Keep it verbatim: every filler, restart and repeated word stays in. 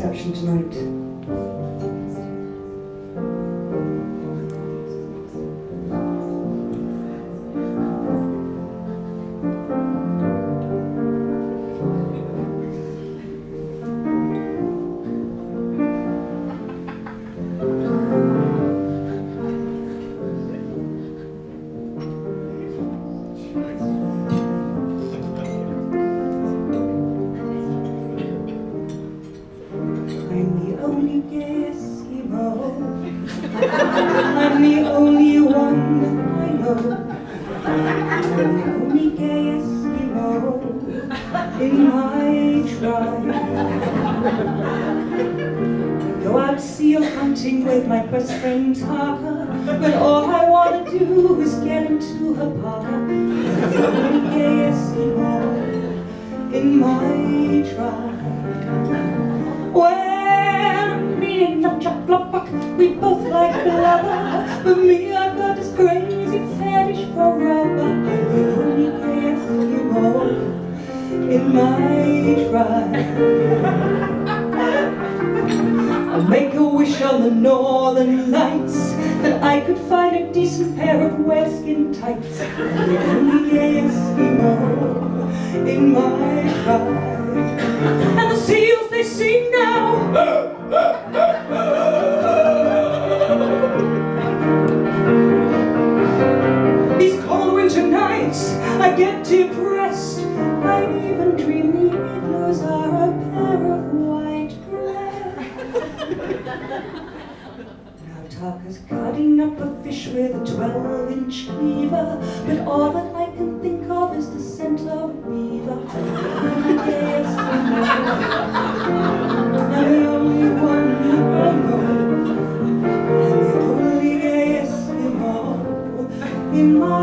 reception tonight. I'm the only gay Eskimo. I'm the only one I know. I'm the only gay Eskimo in my tribe. I go out seal hunting with my best friend Taka, but all I want to do is get into her parka. I'm the only gay Eskimo in my tribe. Well, me and the chocolate buck, we both like blubber, but me, I've got this crazy fetish for rubber. I'm the only gay Eskimo in my tribe. I'll make a wish on the northern lights that I could find a decent pair of whaleskin tights. I'm the only gay Eskimo in my tribe. And the seals, they sing now. These cold winter nights, I get depressed. I even dream the igloos are a pair of white breasts. Now Taka's cutting up a fish with a twelve inch cleaver, but all that I can think of is the scent of a beaver. Yes, I'm the only one I know. I'm the only gay Eskimo in my